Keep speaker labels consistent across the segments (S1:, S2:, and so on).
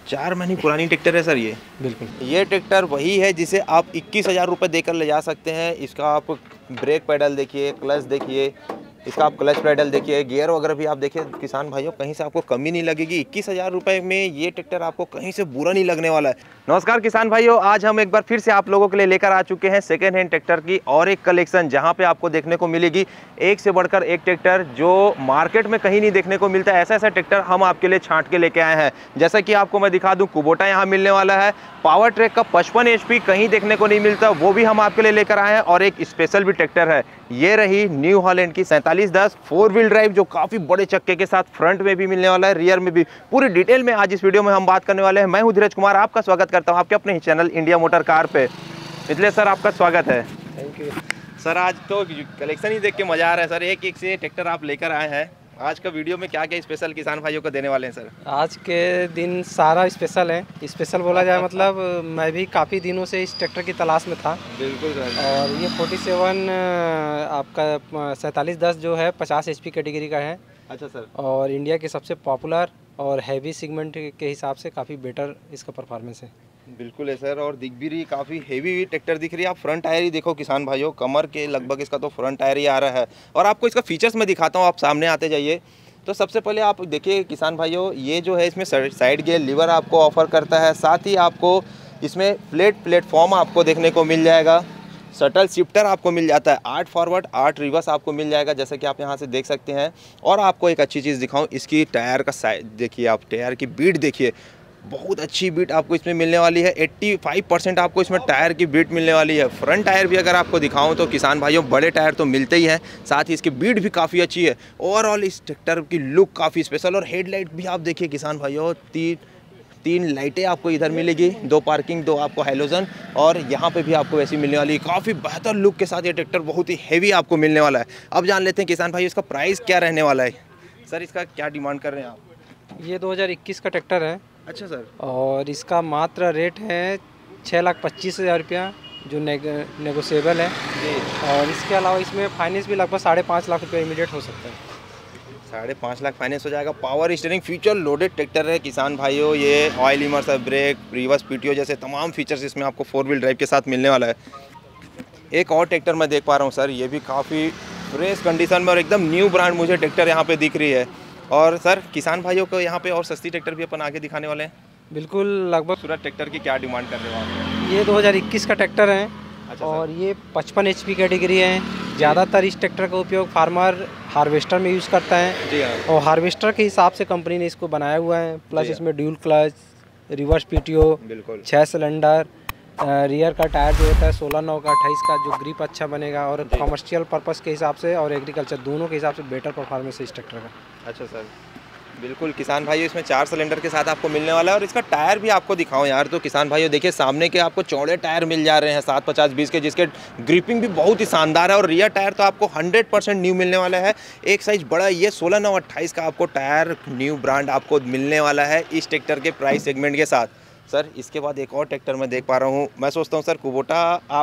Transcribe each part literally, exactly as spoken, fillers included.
S1: चार महीने पुरानी ट्रैक्टर है सर ये।
S2: बिल्कुल
S1: ये ट्रैक्टर वही है जिसे आप इक्कीस हज़ार रुपये देकर ले जा सकते हैं। इसका आप ब्रेक पैडल देखिए, क्लच देखिए, इसका आप क्लच पैडल देखिए, गियर वगैरह भी आप देखिए किसान भाइयों, कहीं से आपको कमी नहीं लगेगी। इक्कीस हज़ार रुपये में ये ट्रैक्टर आपको कहीं से बुरा नहीं लगने वाला है। नमस्कार किसान भाइयों, आज हम एक बार फिर से आप लोगों के लिए लेकर आ चुके हैं सेकेंड हैंड ट्रैक्टर की और एक कलेक्शन, जहां पे आपको देखने को मिलेगी एक से बढ़कर एक ट्रैक्टर जो मार्केट में कहीं नहीं देखने को मिलता है। ऐसा ऐसा ट्रैक्टर हम आपके लिए छांट के लेके आए हैं। जैसा कि आपको मैं दिखा दूं, कुबोटा यहाँ मिलने वाला है। पावर ट्रैक का पचपन एच पी कहीं देखने को नहीं मिलता, वो भी हम आपके लिए लेकर आए हैं। और एक स्पेशल भी ट्रैक्टर है, ये रही न्यू हॉलैंड की सैंतालीस दस फोर व्हील ड्राइव, जो काफ़ी बड़े चक्के के साथ फ्रंट में भी मिलने वाला है, रियर में भी। पूरी डिटेल में आज इस वीडियो में हम बात करने वाले हैं। मैं हूं धीरज कुमार, आपका स्वागत करता हूं आपके अपने ही चैनल इंडिया मोटर कार पे। इसलिए सर आपका स्वागत है।
S2: थैंक यू
S1: सर, आज तो कलेक्शन ही देख के मजा आ रहा है सर। एक एक से ट्रैक्टर आप लेकर आए हैं। आज का वीडियो में क्या क्या स्पेशल किसान भाइयों को देने वाले हैं सर?
S2: आज के दिन सारा स्पेशल है। स्पेशल बोला जाए मतलब मैं भी काफ़ी दिनों से इस ट्रैक्टर की तलाश में था।
S1: बिल्कुल सर।
S2: और ये सैंतालीस आपका सैंतालीस दस जो है पचास एच पी कैटेगरी का है।
S1: अच्छा सर।
S2: और इंडिया के सबसे पॉपुलर और हैवी सेगमेंट के हिसाब से काफ़ी बेटर इसका परफॉर्मेंस है।
S1: बिल्कुल है सर। और दिख भी रही काफ़ी हेवी ट्रैक्टर दिख रही है। आप फ्रंट टायर ही देखो किसान भाइयों, कमर के लगभग इसका तो फ्रंट टायर ही आ रहा है। और आपको इसका फीचर्स मैं दिखाता हूँ, आप सामने आते जाइए। तो सबसे पहले आप देखिए किसान भाइयों, ये जो है इसमें साइड गियर लीवर आपको ऑफर करता है। साथ ही आपको इसमें फ्लैट प्लेटफॉर्म आपको देखने को मिल जाएगा। शटल शिफ्टर आपको मिल जाता है। आठ फॉरवर्ड आठ रिवर्स आपको मिल जाएगा, जैसे कि आप यहाँ से देख सकते हैं। और आपको एक अच्छी चीज़ दिखाऊं, इसकी टायर का साइज देखिए, आप टायर की बीट देखिए, बहुत अच्छी बीट आपको इसमें मिलने वाली है। पचासी परसेंट आपको इसमें टायर की बीट मिलने वाली है। फ्रंट टायर भी अगर आपको दिखाऊं तो किसान भाइयों बड़े टायर तो मिलते ही हैं, साथ ही इसकी बीट भी काफ़ी अच्छी है। ओवरऑल इस ट्रैक्टर की लुक काफ़ी स्पेशल। और हेडलाइट भी आप देखिए किसान भाइयों, तीन तीन लाइटें आपको इधर मिलेगी, दो पार्किंग, दो आपको हैलोजन, और यहाँ पे भी आपको वैसी मिलने वाली है। काफ़ी बेहतर लुक के साथ ये ट्रैक्टर बहुत ही हैवी आपको मिलने वाला है। अब जान लेते हैं किसान भाई इसका प्राइस क्या रहने वाला है। सर, इसका क्या डिमांड कर रहे हैं आप?
S2: ये दो हज़ार इक्कीस का ट्रैक्टर है।
S1: अच्छा सर।
S2: और इसका मात्र रेट है छः लाख पच्चीस हज़ार रुपया, जो नेगोशिएबल है
S1: जी।
S2: और इसके अलावा इसमें फाइनेंस भी लगभग साढ़े पाँच लाख रुपये इमीडिएट हो सकता है।
S1: साढ़े पाँच लाख फाइनेंस हो जाएगा। Power steering feature loaded tractor है किसान भाइयों। ये oil immersed brake, reverse PTO जैसे तमाम फीचर्स इसमें आपको फोर व्हील ड्राइव के साथ मिलने वाला है। एक और ट्रैक्टर मैं देख पा रहा हूँ सर, ये भी काफ़ी फ्रेश कंडीशन में और एकदम न्यू ब्रांड मुझे ट्रैक्टर यहाँ पे दिख रही है। और सर किसान भाइयों को यहाँ पे और सस्ती ट्रैक्टर भी अपन आगे दिखाने वाले हैं।
S2: बिल्कुल, लगभग
S1: सूरत ट्रैक्टर की क्या डिमांड कर रहे हो आप?
S2: ये दो हज़ार इक्कीस का ट्रैक्टर है।
S1: अच्छा
S2: और ये पचपन एच पी कैटेगरी है। ज़्यादातर इस ट्रैक्टर का उपयोग फार्मर हार्वेस्टर में यूज़ करता है।
S1: जी हाँ।
S2: और हार्वेस्टर के हिसाब से कंपनी ने इसको बनाया हुआ है। प्लस इसमें ड्यूल क्लच, रिवर्स पीटीओ,
S1: बिल्कुल
S2: छः सिलेंडर, रियर का टायर जो होता है सोलह नौ का अट्ठाईस का, जो ग्रिप अच्छा बनेगा। और कमर्शियल पर्पस के हिसाब से और एग्रीकल्चर दोनों के हिसाब से बेटर परफॉर्मेंस है इस ट्रैक्टर का।
S1: अच्छा सर। बिल्कुल किसान भाइयों, इसमें चार सिलेंडर के साथ आपको मिलने वाला है। और इसका टायर भी आपको दिखाऊं यार तो किसान भाइयों देखिए, सामने के आपको चौड़े टायर मिल जा रहे हैं सात पचास बीस के, जिसके ग्रिपिंग भी बहुत ही शानदार है। और रियर टायर तो आपको हंड्रेड परसेंट न्यू मिलने वाला है। एक साइज बड़ा, ये सोलह नौ अट्ठाईस का आपको टायर न्यू ब्रांड आपको मिलने वाला है इस ट्रैक्टर के प्राइस सेगमेंट के साथ। सर, इसके बाद एक और ट्रैक्टर मैं देख पा रहा हूँ। मैं सोचता हूँ सर कुबोटा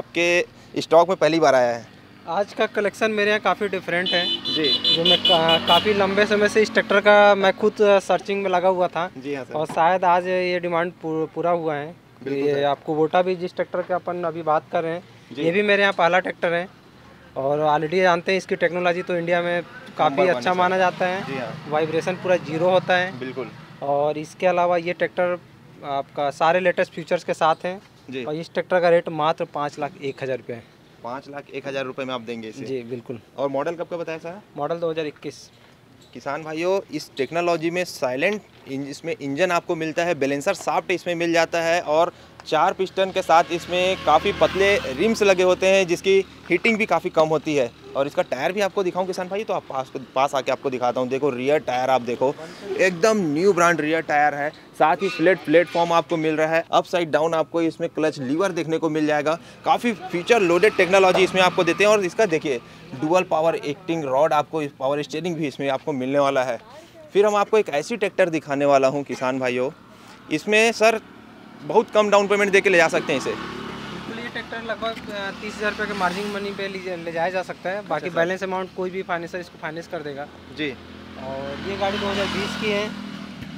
S1: आपके स्टॉक में पहली बार आया है।
S2: आज का कलेक्शन मेरे यहाँ काफ़ी डिफरेंट है
S1: जी।
S2: जो मैं का, काफ़ी लंबे समय से इस ट्रैक्टर का मैं खुद सर्चिंग में लगा हुआ था।
S1: जी हाँ सर।
S2: और शायद आज ये डिमांड पूरा हुआ है। ये आपको कुबोटा भी, जिस ट्रैक्टर का अपन अभी बात कर रहे हैं, ये भी मेरे यहाँ पहला ट्रैक्टर है। और ऑलरेडी जानते हैं इसकी टेक्नोलॉजी तो इंडिया में काफ़ी अच्छा माना जाता है।
S1: जी हाँ।
S2: वाइब्रेशन पूरा जीरो होता है।
S1: बिल्कुल।
S2: और इसके अलावा ये ट्रैक्टर आपका सारे लेटेस्ट फीचर्स के साथ हैं।
S1: जी।
S2: और इस ट्रैक्टर का रेट मात्र पाँच लाख एक हज़ार रुपये है।
S1: पाँच लाख एक हज़ार रुपये में आप देंगे इसे?
S2: जी बिल्कुल।
S1: और मॉडल कब का बताया सर?
S2: मॉडल दो हज़ार इक्कीस।
S1: किसान भाइयों, इस टेक्नोलॉजी में साइलेंट इसमें इंजन आपको मिलता है, बैलेंसर शाफ्ट इसमें मिल जाता है। और चार पिस्टन के साथ इसमें काफ़ी पतले रिम्स लगे होते हैं, जिसकी हीटिंग भी काफ़ी कम होती है। और इसका टायर भी आपको दिखाऊं किसान भाई, तो आप पास पास आके आपको दिखाता हूं। देखो रियर टायर आप देखो, एकदम न्यू ब्रांड रियर टायर है। साथ ही फ्लैट प्लेटफॉर्म आपको मिल रहा है। अप साइड डाउन आपको इसमें क्लच लीवर देखने को मिल जाएगा। काफ़ी फीचर लोडेड टेक्नोलॉजी इसमें आपको देते हैं। और इसका देखिए डुअल पावर एक्टिंग रॉड, आपको पावर स्टीयरिंग भी इसमें आपको मिलने वाला है। फिर हम आपको एक ऐसी ट्रैक्टर दिखाने वाला हूँ किसान भाइयों, इसमें सर बहुत कम डाउन पेमेंट दे के ले जा सकते हैं इसे।
S2: ये ट्रैक्टर लगभग तीस हज़ार रुपये के मार्जिन मनी पे ले जाया जा सकता है। बाकी बैलेंस अमाउंट कोई भी फाइनेंसर इसको फाइनेंस कर देगा।
S1: जी।
S2: और ये गाड़ी दो हज़ार बीस की है।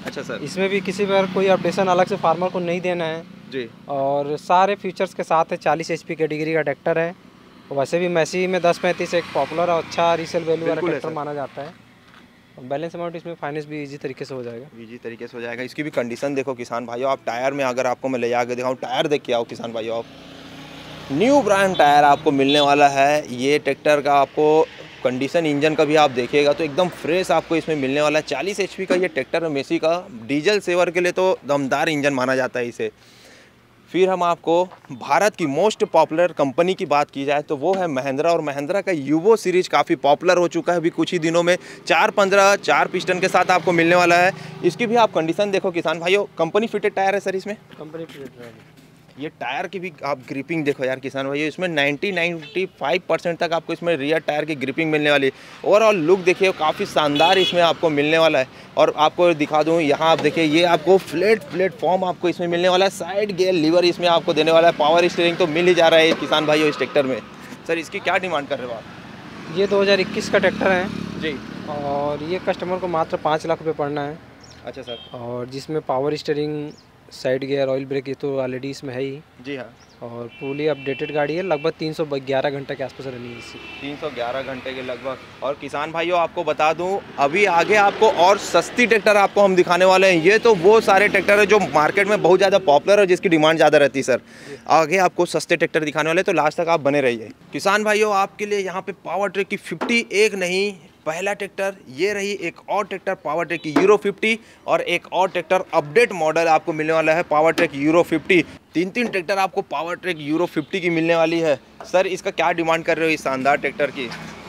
S1: अच्छा सर।
S2: इसमें भी किसी पर कोई अपडेशन अलग से फार्मर को नहीं देना है
S1: जी।
S2: और सारे फीचर्स के साथ है। चालीस एच पी कैटेगरी का ट्रैक्टर है। वैसे भी मैसी में दस पैंतीस एक पॉपुलर और अच्छा रीसेल वैल्यू वाला ट्रैक्टर माना जाता है। बैलेंस अमाउंट इसमें फाइनेंस भी इजी तरीके से हो जाएगा।
S1: इजी तरीके से हो जाएगा। इसकी भी कंडीशन देखो किसान भाइयों, आप टायर में अगर आपको मैं ले जाकर दिखाऊँ, टायर देख के आओ किसान भाइयों, आप न्यू ब्रांड टायर आपको मिलने वाला है। ये ट्रैक्टर का आपको कंडीशन इंजन का भी आप देखिएगा तो एकदम फ्रेश आपको इसमें मिलने वाला है। चालीस एच पी का ये ट्रैक्टर है मेसी का, डीजल सेवर के लिए तो दमदार इंजन माना जाता है इसे। फिर हम आपको भारत की मोस्ट पॉपुलर कंपनी की बात की जाए तो वो है महिंद्रा, और महिंद्रा का यूवो सीरीज काफ़ी पॉपुलर हो चुका है अभी कुछ ही दिनों में। चार पंद्रह चार पिस्टन के साथ आपको मिलने वाला है। इसकी भी आप कंडीशन देखो किसान भाइयों, कंपनी फिटेड टायर है सर इसमें।
S2: कंपनी फिटेड टायर है।
S1: ये टायर की भी आप ग्रिपिंग देखो यार किसान भाइयों, इसमें नब्बे पचानवे परसेंट तक आपको इसमें रियर टायर की ग्रिपिंग मिलने वाली है। ओवरऑल लुक देखिए काफ़ी शानदार इसमें आपको मिलने वाला है। और आपको दिखा दूं यहाँ आप देखिए, ये आपको फ्लैट प्लेटफॉर्म आपको इसमें मिलने वाला है। साइड गियर लीवर इसमें आपको देने वाला है। पावर स्टीयरिंग तो मिल ही जा रहा है किसान भाइयों इस ट्रैक्टर में। सर इसकी क्या डिमांड कर रहे हो आप?
S2: ये दो हज़ार इक्कीस का ट्रैक्टर है
S1: जी,
S2: और ये कस्टमर को मात्र पाँच लाख रुपये पड़ना है।
S1: अच्छा सर।
S2: और जिसमें power steering, side gear, oil brake ये तो ऑलरेडी इसमें है ही।
S1: जी हाँ।
S2: और पूरी अपडेटेड गाड़ी है, लगभग तीन सौ ग्यारह घंटे के आसपास रनिंग है इसकी।
S1: तीन सौ ग्यारह घंटे के लगभग। और किसान भाइयों आपको बता दूं, अभी आगे आपको और सस्ती ट्रैक्टर आपको हम दिखाने वाले हैं। ये तो वो सारे ट्रैक्टर है जो मार्केट में बहुत ज़्यादा पॉपुलर है, जिसकी डिमांड ज़्यादा रहती है सर। आगे आपको सस्ते ट्रैक्टर दिखाने वाले, तो लास्ट तक आप बने रहिए। किसान भाइयों आपके लिए यहाँ पे पावर ट्रैक की फिफ्टी एक नहीं, पहला ट्रैक्टर ये रही, एक और ट्रैक्टर पावर ट्रैक की यूरो फिफ्टी और एक और ट्रैक्टर अपडेट मॉडल आपको मिलने वाला है पावर ट्रैक यूरो फिफ्टी। तीन तीन ट्रैक्टर आपको पावर ट्रैक यूरो फिफ्टी की मिलने वाली है। सर इसका क्या डिमांड कर रहे हो इस शानदार ट्रैक्टर की?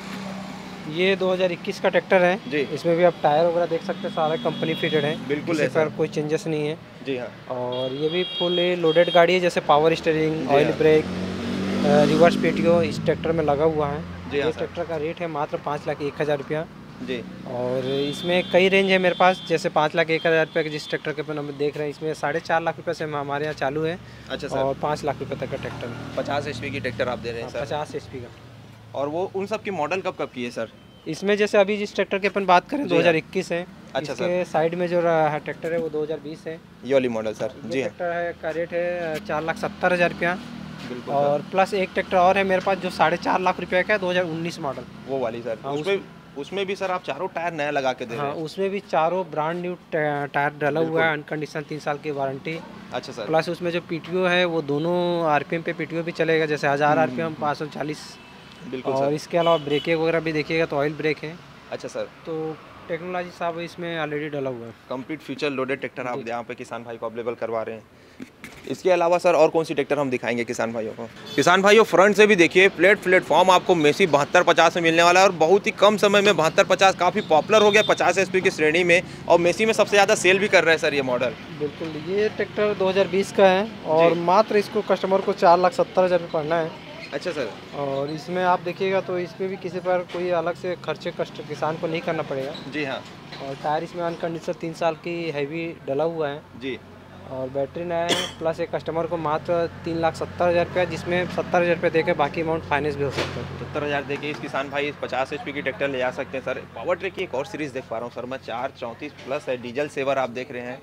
S2: ये दो हज़ार इक्कीस का ट्रैक्टर है
S1: जी।
S2: इसमें भी आप टायर वगैरह देख सकते हैं, सारे कंपनी फिटेड है।
S1: बिल्कुल है
S2: सर, कोई चेंजेस नहीं है।
S1: जी हाँ।
S2: और ये भी फुल लोडेड गाड़ी है, जैसे power steering, oil brake, reverse PTO इस ट्रैक्टर में लगा हुआ है। ये ट्रैक्टर का रेट है मात्र पाँच लाख एक हज़ार रुपया
S1: जी।
S2: और इसमें कई रेंज है मेरे पास, जैसे पाँच लाख एक हज़ार रुपये के जिस ट्रैक्टर के अपन हम देख रहे हैं, इसमें साढ़े चार लाख रुपये से हमारे यहाँ चालू है।
S1: अच्छा सर।
S2: और पाँच लाख रुपये तक का ट्रैक्टर,
S1: पचास एच पी की ट्रैक्टर आप दे रहे हैं सर?
S2: पचास एच पी का।
S1: और वो उन सब की मॉडल कब कब की है सर?
S2: इसमें जैसे अभी जिस ट्रैक्टर की अपन बात करें दो हज़ार इक्कीस है।
S1: अच्छा
S2: इसके साइड में जो रहा ट्रैक्टर है वो दो हज़ार बीस है,
S1: ये वाली मॉडल सर। जी हाँ।
S2: ट्रैक्टर है का रेट है चार लाख सत्तर हज़ार रुपया।
S1: बिल्कुल।
S2: और प्लस एक ट्रैक्टर और है मेरे पास जो साढ़े चार लाख रुपये का है, दो हज़ार उन्नीस मॉडल,
S1: वो वाली सर। हाँ, उसमें उसमें भी सर आप चारों टायर नया लगा के दे रहे हैं?
S2: हाँ, उसमें भी चारों ब्रांड न्यू टायर डाला हुआ है, अनकंडीशन तीन साल की वारंटी।
S1: अच्छा सर।
S2: प्लस उसमें जो पीटीओ है वो दोनों आरपीएम पे पीटीओ भी चलेगा, जैसे हज़ार आरपीएम पाँच सौ चालीस।
S1: बिल्कुल।
S2: और इसके अलावा ब्रेकें वगैरह भी देखिएगा तो ऑयल ब्रेक है।
S1: अच्छा सर।
S2: तो टेक्नोलॉजी साहब इसमें ऑलरेडी डाला हुआ है।
S1: कंप्लीट फीचर लोडेड ट्रैक्टर आप यहाँ पे किसान भाई को अवेलेबल करवा रहे हैं। इसके अलावा सर और कौन सी ट्रैक्टर हम दिखाएंगे किसान भाइयों को? किसान भाइयों फ्रंट से भी देखिए, प्लेट प्लेटफॉर्म आपको मेसी बहत्तर पचास में मिलने वाला है और बहुत ही कम समय में बहत्तर पचास काफ़ी पॉपुलर हो गया पचास एच पी की श्रेणी में, और मेसी में सबसे ज़्यादा सेल भी कर रहे हैं सर ये मॉडल।
S2: बिल्कुल, ये ट्रैक्टर दो हज़ार बीस का है और मात्र इसको कस्टमर को चार लाख सत्तर हज़ार रुपये पड़ना है।
S1: अच्छा सर।
S2: और इसमें आप देखिएगा तो इसमें भी किसी पर कोई अलग से खर्चे कष्ट किसान को नहीं करना पड़ेगा।
S1: जी हाँ।
S2: और टायर इसमें अनकंडीशन तीन साल की हैवी डला हुआ है
S1: जी।
S2: और बैटरी नया है। प्लस एक कस्टमर को मात्र तीन लाख सत्तर हज़ार रुपया, जिसमें सत्तर हज़ार रुपये देकर बाकी अमाउंट फाइनेंस भी हो सकता है।
S1: सत्तर हज़ार देके इस किसान भाई पचास एच पी की ट्रैक्टर ले जा सकते हैं सर। पावर ट्रैक की एक और सीरीज़ देख पा रहा हूँ सर मैं, चार चौंतीस प्लस है, डीजल सेवर आप देख रहे हैं।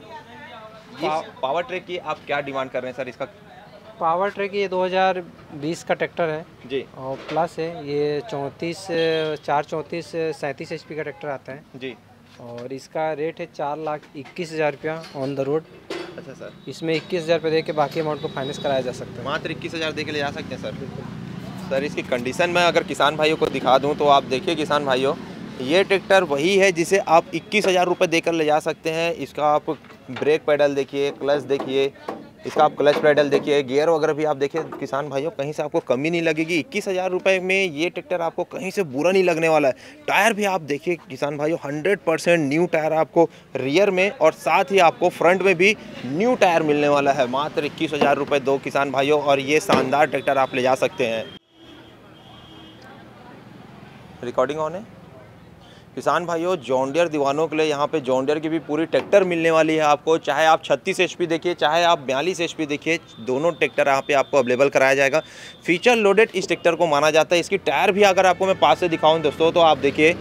S1: ये पावर ट्रैक की आप क्या डिमांड कर रहे हैं सर इसका?
S2: पावर ट्रैक ये दो हज़ार बीस का ट्रैक्टर है
S1: जी।
S2: और प्लस है ये चौंतीस चार चौंतीस सैंतीस एच पी का ट्रैक्टर आता है
S1: जी।
S2: और इसका रेट है चार लाख इक्कीस हज़ार रुपया ऑन द रोड।
S1: अच्छा सर।
S2: इसमें इक्कीस हज़ार रुपये दे के बाकी अमाउंट को फाइनेंस कराया जा सकता है।
S1: मात्र इक्कीस हज़ार दे के ले जा सकते हैं सर। सर इसकी कंडीशन में अगर किसान भाइयों को दिखा दूं तो आप देखिए किसान भाइयों, ये ट्रैक्टर वही है जिसे आप इक्कीस हज़ार रुपये देकर ले जा सकते हैं। इसका आप ब्रेक पैडल देखिए, क्लच देखिए, इसका आप क्लच पैडल देखिए, गियर वगैरह भी आप देखिए किसान भाइयों, कहीं से आपको कमी नहीं लगेगी। इक्कीस हज़ार रुपये में ये ट्रैक्टर आपको कहीं से बुरा नहीं लगने वाला है। टायर भी आप देखिए किसान भाइयों, हंड्रेड परसेंट न्यू टायर आपको रियर में और साथ ही आपको फ्रंट में भी न्यू टायर मिलने वाला है। मात्र इक्कीस हज़ार रुपये दो किसान भाइयों और ये शानदार ट्रैक्टर आप ले जा सकते हैं। रिकॉर्डिंग ऑन है किसान भाइयों। जॉन डियर दीवानों के लिए यहाँ पे जॉन डियर की भी पूरी ट्रैक्टर मिलने वाली है आपको, चाहे आप छत्तीस एच पी देखिए, चाहे आप बयालीस एच पी देखिए, दोनों ट्रैक्टर यहाँ पे आपको अवेलेबल कराया जाएगा। फीचर लोडेड इस ट्रैक्टर को माना जाता है। इसकी टायर भी अगर आपको मैं पास से दिखाऊं दोस्तों तो आप देखिए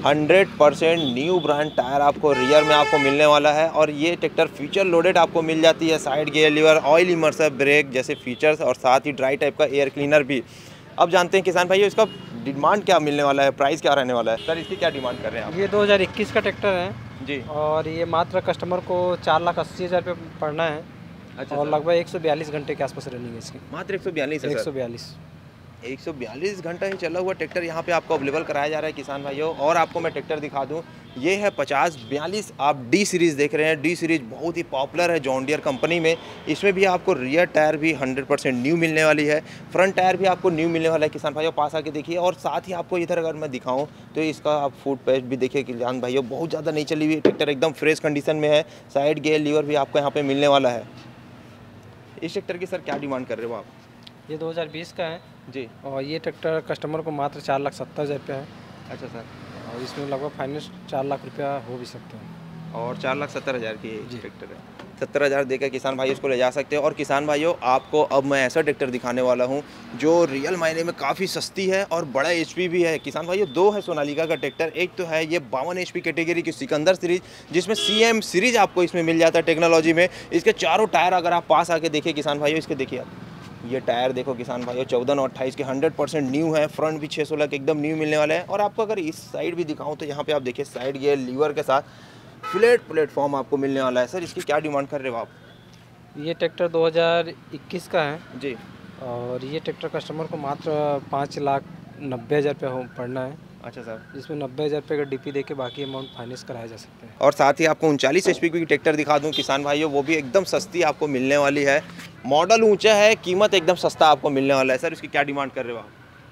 S1: hundred percent new brand tyre आपको रियर में आपको मिलने वाला है। और ये ट्रैक्टर फीचर लोडेड आपको मिल जाती है, side gear lever, oil immersed brake जैसे फीचर्स और साथ ही ड्राई टाइप का एयर क्लीनर भी। अब जानते हैं किसान भाई इसका डिमांड क्या मिलने वाला है, प्राइस क्या रहने वाला है सर, इसकी क्या डिमांड कर रहे हैं आप?
S2: ये दो हज़ार इक्कीस का ट्रैक्टर है
S1: जी,
S2: और ये मात्र कस्टमर को चार लाख अस्सी हज़ार रुपये पड़ना है।
S1: अच्छा
S2: और
S1: सर।
S2: लगभग एक सौ बयालीस घंटे के आसपास रनिंग है इसकी।
S1: मात्र एक सौ बयालीस है
S2: एक
S1: सर।
S2: सौ बयालीस
S1: एक सौ बयालीस घंटा ही चला हुआ ट्रैक्टर यहाँ पे आपको अवेलेबल कराया जा रहा है किसान भाइयों। और आपको मैं ट्रैक्टर दिखा दूँ, ये है पचास बयालीस, आप डी सीरीज़ देख रहे हैं। डी सीरीज़ बहुत ही पॉपुलर है जॉन डियर कंपनी में। इसमें भी आपको रियर टायर भी हंड्रेड परसेंट न्यू मिलने वाली है, फ्रंट टायर भी आपको न्यू मिलने वाला है किसान भाइयों। पास आके देखिए। और साथ ही आपको इधर अगर मैं दिखाऊँ तो इसका आप फुट पेस्ट भी देखिए किसान भाइयों, बहुत ज़्यादा नहीं चली हुई ट्रैक्टर, एकदम फ्रेश कंडीशन में है। साइड गियर लीवर भी आपको यहाँ पर मिलने वाला है। इस ट्रैक्टर की सर क्या डिमांड कर रहे हो आप?
S2: ये दो हज़ार बीस का है
S1: जी,
S2: और ये ट्रैक्टर कस्टमर को मात्र चार लाख सत्तर हज़ार रुपया है।
S1: अच्छा सर।
S2: और इसमें लगभग फाइनेंस चार लाख रुपया हो भी सकते हैं।
S1: और चार लाख सत्तर हज़ार की
S2: जी।
S1: ट्रैक्टर है, सत्तर हज़ार देकर किसान भाई इसको ले जा सकते हैं। और किसान भाइयों आपको अब मैं ऐसा ट्रैक्टर दिखाने वाला हूं जो रियल मायने में काफ़ी सस्ती है और बड़ा एचपी भी है किसान भाइयों। दो है सोनालिका का ट्रैक्टर, एक तो है ये बावन एचपी कैटेगरी की सिकंदर सीरीज, जिसमें सीएम सीरीज आपको इसमें मिल जाता है टेक्नोलॉजी में। इसके चारों टायर अगर आप पास आके देखिए किसान भाइयों, इसके देखिए आप, ये टायर देखो किसान भाइयों, चौदह और अट्ठाईस के हंड्रेड परसेंट न्यू है। फ्रंट भी छः सोलह के एकदम न्यू मिलने वाला है। और आपको अगर इस साइड भी दिखाऊं तो यहाँ पे आप देखिए साइड गियर लीवर के साथ फ्लैट प्लेटफॉर्म आपको मिलने वाला है। सर इसकी क्या डिमांड कर रहे हो आप?
S2: ये ट्रैक्टर दो हज़ार इक्कीस का है
S1: जी,
S2: और ये ट्रैक्टर कस्टमर को मात्र पाँच लाख नब्बे हज़ार रुपये हो पड़ना है,
S1: अच्छा सर।
S2: जिसमें नब्बे हज़ार रुपये का डीपी देके बाकी अमाउंट फाइनेंस कराया जा सकता है।
S1: और साथ ही आपको उनचालीस एच पी की ट्रैक्टर दिखा दूं किसान भाइयों, वो भी एकदम सस्ती आपको मिलने वाली है। मॉडल ऊंचा है, कीमत एकदम सस्ता आपको मिलने वाला है। सर इसकी क्या डिमांड कर रहे हो आप?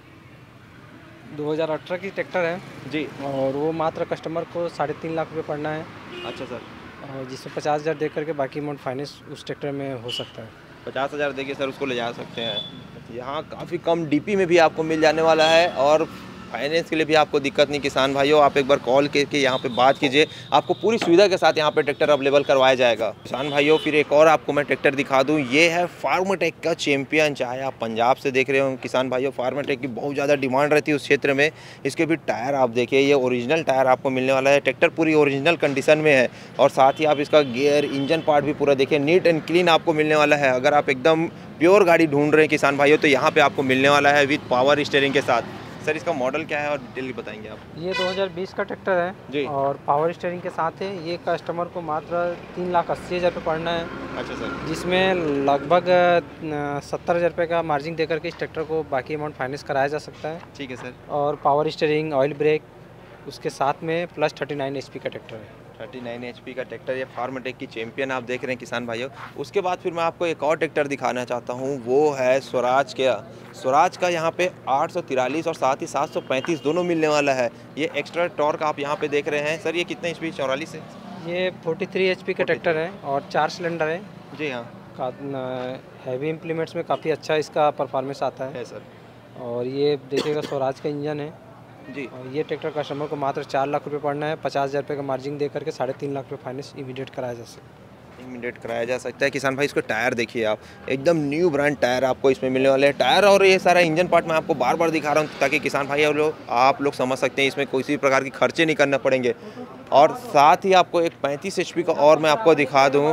S2: दो हज़ार अठारह की ट्रैक्टर है
S1: जी,
S2: और वो मात्र कस्टमर को साढ़े तीन लाख रुपये पड़ना है,
S1: अच्छा सर।
S2: और जिसमें पचास हज़ार दे करके बाकी अमाउंट फाइनेंस उस ट्रैक्टर में हो सकता है।
S1: पचास हज़ार देखिए सर उसको ले जा सकते हैं। यहाँ काफ़ी कम डीपी में भी आपको मिल जाने वाला है और फाइनेंस के लिए भी आपको दिक्कत नहीं किसान भाइयों। आप एक बार कॉल करके यहाँ पे बात कीजिए, आपको पूरी सुविधा के साथ यहाँ पे ट्रैक्टर अवेलेबल करवाया जाएगा किसान भाइयों। फिर एक और आपको मैं ट्रैक्टर दिखा दूँ, ये है फार्मटेक का चैंपियन। चाहे आप पंजाब से देख रहे हो किसान भाइयों, फार्मटेक की बहुत ज़्यादा डिमांड रहती है उस क्षेत्र में। इसके भी टायर आप देखिए, ये ओरिजिनल टायर आपको मिलने वाला है। ट्रैक्टर पूरी ओरिजिनल कंडीशन में है और साथ ही आप इसका गियर इंजन पार्ट भी पूरा देखिए, नीट एंड क्लीन आपको मिलने वाला है। अगर आप एकदम प्योर गाड़ी ढूंढ रहे हैं किसान भाइयों तो यहाँ पे आपको मिलने वाला है विद पावर स्टीयरिंग के साथ। सर इसका मॉडल क्या है और डिटेल बताएंगे आप?
S2: ये दो हज़ार बीस का ट्रैक्टर है
S1: जी,
S2: और पावर स्टीयरिंग के साथ है। ये कस्टमर को मात्र तीन लाख अस्सी हज़ार रुपये पड़ना है,
S1: अच्छा सर।
S2: जिसमें लगभग सत्तर हज़ार रुपये का मार्जिन देकर के इस ट्रैक्टर को बाकी अमाउंट फाइनेंस कराया जा सकता है।
S1: ठीक है सर।
S2: और पावर स्टीयरिंग, ऑयल ब्रेक उसके साथ में plus thirty nine H P का ट्रैक्टर है।
S1: उनतालीस एचपी का ट्रैक्टर, ये फार्मटेक की चैंपियन आप देख रहे हैं किसान भाइयों। उसके बाद फिर मैं आपको एक और ट्रैक्टर दिखाना चाहता हूँ, वो है स्वराज का। स्वराज का यहाँ पे आठ सौ तिरालीस और साथ ही सात सौ पैंतीस दोनों मिलने वाला है। ये एक्स्ट्रा टॉर्क आप यहाँ पे देख रहे हैं। सर ये कितने एचपी? चौवालीस है।
S2: ये तैंतालीस एच पी का ट्रैक्टर है और चार सिलेंडर है।
S1: जी हाँ,
S2: का हैवी इम्प्लीमेंट्स में काफ़ी अच्छा इसका परफॉर्मेंस आता है।
S1: है सर।
S2: और ये देखिएगा स्वराज का इंजन है
S1: जी,
S2: और ये ट्रैक्टर कस्टमर को मात्र चार लाख रुपए पड़ना है। पचास हज़ार रुपये का मार्जिन दे करके साढ़े तीन लाख रुपये फाइनेंस इमीडिएट कराया जा सकता है।
S1: इमीडिएट कराया जा सकता है किसान भाई। इसको टायर देखिए आप, एकदम न्यू ब्रांड टायर आपको इसमें मिलने वाले हैं। टायर और ये सारा इंजन पार्ट मैं आपको बार बार दिखा रहा हूँ ताकि किसान भाई और लोग आप लोग समझ सकते हैं इसमें किसी प्रकार की खर्चे नहीं करने पड़ेंगे। और साथ ही आपको एक पैंतीस एच पी का और मैं आपको दिखा दूँ,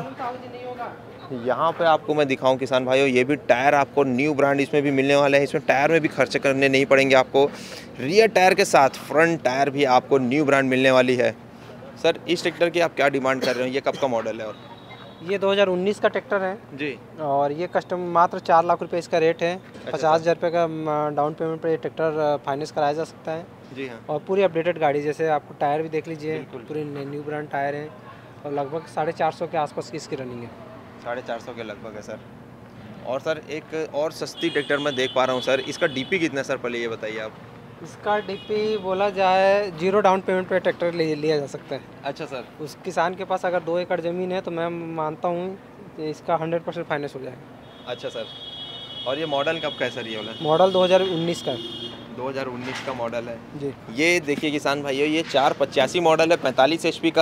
S1: यहाँ पे आपको मैं दिखाऊं किसान भाइयों, ये भी टायर आपको न्यू ब्रांड इसमें भी मिलने वाला है। इसमें टायर में भी खर्च करने नहीं पड़ेंगे आपको। रियर टायर के साथ फ्रंट टायर भी आपको न्यू ब्रांड मिलने वाली है। सर इस ट्रैक्टर की आप क्या डिमांड कर रहे हो? ये कब का मॉडल है? और
S2: ये दो हज़ार उन्नीस का ट्रैक्टर है
S1: जी,
S2: और ये कस्टम मात्र चार लाख रुपए इसका रेट है। पचास हज़ार रुपये का डाउन पेमेंट पर ये ट्रैक्टर फाइनेंस कराया जा सकता है।
S1: जी हाँ।
S2: और पूरी अपडेटेड गाड़ी, जैसे आपको टायर भी देख लीजिए,
S1: बिल्कुल।
S2: पूरे न्यू ब्रांड टायर हैं और लगभग साढ़े चार सौ के आसपास की इसकी रनिंग है।
S1: साढ़े चार सौ के लगभग है सर। और सर एक और सस्ती ट्रैक्टर मैं देख पा रहा हूँ सर, इसका डीपी कितना है सर पहले ये बताइए आप?
S2: इसका डीपी बोला जाए जीरो डाउन पेमेंट पे ट्रैक्टर ले लिया जा सकता है।
S1: अच्छा सर।
S2: उस किसान के पास अगर दो एकड़ ज़मीन है तो मैं मानता हूँ कि इसका हंड्रेड परसेंट फाइनेंस हो जाएगा।
S1: अच्छा सर। और ये मॉडल कब का है सर? ये वाला
S2: मॉडल दो हज़ार उन्नीस का है।
S1: दो हज़ार उन्नीस का मॉडल है
S2: जी।
S1: ये देखिए किसान भाइयों, ये चार पचासी मॉडल है, पैंतालीस एचपी का है।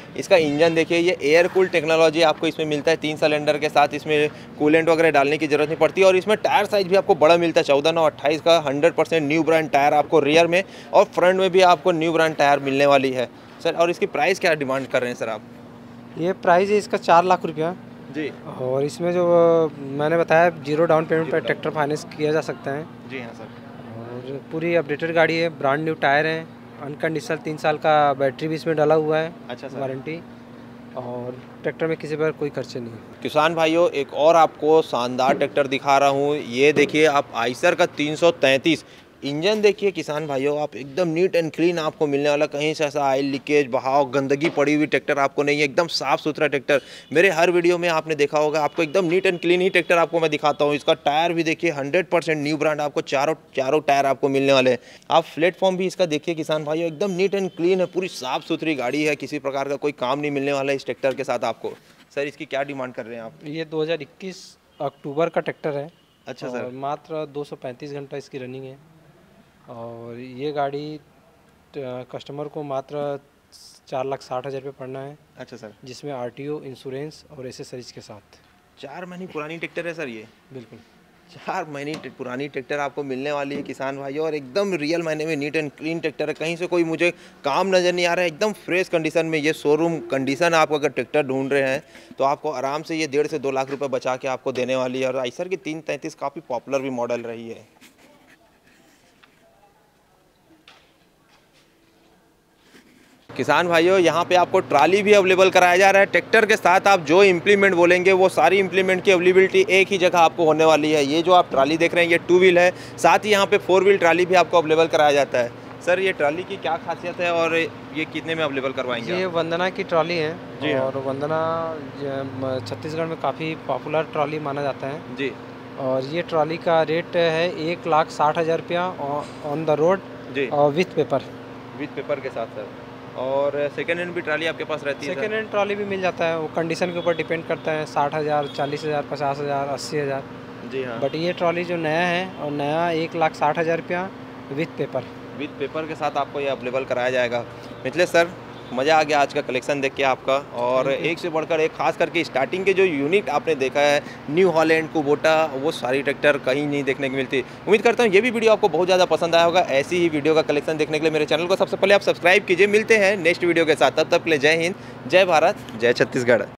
S1: इसका इंजन देखिए, ये एयर कूल टेक्नोलॉजी आपको इसमें मिलता है। तीन सिलेंडर के साथ इसमें कूलेंट वगैरह डालने की जरूरत नहीं पड़ती और इसमें टायर साइज भी आपको बड़ा मिलता है, चौदह नौ अट्ठाईस का hundred percent new brand tyre आपको रियर में और फ्रंट में भी आपको न्यू ब्रांड टायर मिलने वाली है सर। और इसकी प्राइस क्या डिमांड कर रहे हैं सर आप?
S2: ये प्राइस है इसका चार लाख रुपया
S1: जी।
S2: और इसमें जो मैंने बताया जीरो डाउन पेमेंट पर ट्रैक्टर फाइनेंस किया जा सकता है।
S1: जी हाँ सर।
S2: और पूरी अपडेटेड गाड़ी है, ब्रांड न्यू टायर है, अनकंडीशनल तीन साल का बैटरी भी इसमें डाला हुआ है।
S1: अच्छा सर।
S2: वारंटी और ट्रैक्टर में किसी पर कोई खर्चे नहीं है।
S1: किसान भाइयों, एक और आपको शानदार ट्रैक्टर दिखा रहा हूँ। ये देखिए आप आइसर का तीन सौ तैंतीस इंजन देखिए किसान भाइयों, आप एकदम नीट एंड क्लीन आपको मिलने वाला, कहीं से ऐसा ऑयल लीकेज बहाव गंदगी पड़ी हुई ट्रैक्टर आपको नहीं है, एकदम साफ़ सुथरा ट्रैक्टर। मेरे हर वीडियो में आपने देखा होगा, आपको एकदम नीट एंड क्लीन ही ट्रैक्टर आपको मैं दिखाता हूँ। इसका टायर भी देखिए हंड्रेड परसेंट न्यू ब्रांड, आपको चारों चारों टायर आपको मिलने वाले हैं। आप प्लेटफॉर्म भी इसका देखिए किसान भाइयों, एकदम नीट एंड क्लीन है, पूरी साफ़ सुथरी गाड़ी है, किसी प्रकार का कोई काम नहीं मिलने वाला है इस ट्रैक्टर के साथ आपको। सर इसकी क्या डिमांड कर रहे हैं आप?
S2: ये दो हज़ार इक्कीस अक्टूबर का ट्रैक्टर है।
S1: अच्छा
S2: और
S1: सर।
S2: मात्र दो सौ पैंतीस घंटा इसकी रनिंग है और ये गाड़ी कस्टमर को मात्र चार लाख साठ हज़ार रुपये पड़ना है।
S1: अच्छा सर।
S2: जिसमें आरटीओ, इंश्योरेंस और एसेसरीज के साथ।
S1: चार महीने पुरानी ट्रैक्टर है सर ये?
S2: बिल्कुल
S1: चार महीने पुरानी ट्रैक्टर आपको मिलने वाली है किसान भाइयों और एकदम रियल मायने में नीट एंड क्लीन ट्रैक्टर है। कहीं से कोई मुझे काम नज़र नहीं आ रहा है, एकदम फ्रेश कंडीशन में। ये शोरूम कंडीशन आप अगर ट्रैक्टर ढूंढ रहे हैं तो आपको आराम से ये डेढ़ से दो लाख रुपए बचा के आपको देने वाली है। और आइसर की तीन तैंतीस काफ़ी पॉपुलर भी मॉडल रही है। किसान भाइयों, यहाँ पे आपको ट्राली भी अवेलेबल कराया जा रहा है। ट्रैक्टर के साथ आप जो इम्प्लीमेंट बोलेंगे वो सारी इम्प्लीमेंट की अवेलेबिलिटी एक ही जगह आपको होने वाली है। ये जो आप ट्राली देख रहे हैं ये टू व्हील है, साथ ही यहाँ पे फोर व्हील ट्राली भी आपको अवेलेबल कराया जाता है। सर ये ट्राली की क्या खासियत है और ये कितने में अवेलेबल करवाएंगे?
S2: ये वंदना की ट्रॉली है
S1: जी हाँ।
S2: और वंदना छत्तीसगढ़ में काफ़ी पॉपुलर ट्रॉली माना जाता है
S1: जी।
S2: और ये ट्रॉली का रेट है एक लाख साठ हज़ार रुपया ऑन द रोड
S1: जी,
S2: और विथ पेपर।
S1: विथ पेपर के साथ सर। और सेकेंड हैंड भी ट्राली आपके पास रहती है?
S2: सेकेंड हैंड ट्रॉली भी मिल जाता है, वो कंडीशन के ऊपर डिपेंड करता है, साठ हज़ार, चालीस हज़ार, पचास हज़ार, अस्सी हज़ार।
S1: जी हाँ।
S2: बट ये ट्रॉली जो नया है और नया एक लाख साठ हज़ार रुपया विथ पेपर।
S1: विथ पेपर के साथ आपको ये अवेलेबल कराया जाएगा। मिथिलेश सर, मज़ा आ गया आज का कलेक्शन देख के आपका। और एक से बढ़कर एक, खास करके स्टार्टिंग के जो यूनिट आपने देखा है, न्यू हॉलैंड, कुबोटा, वो सारी ट्रैक्टर कहीं नहीं देखने को मिलती। उम्मीद करता हूँ ये भी वीडियो आपको बहुत ज़्यादा पसंद आया होगा। ऐसी ही वीडियो का कलेक्शन देखने के लिए मेरे चैनल को सबसे पहले आप सब्सक्राइब कीजिए। मिलते हैं नेक्स्ट वीडियो के साथ, तब तक के लिए जय हिंद, जय भारत, जय छत्तीसगढ़।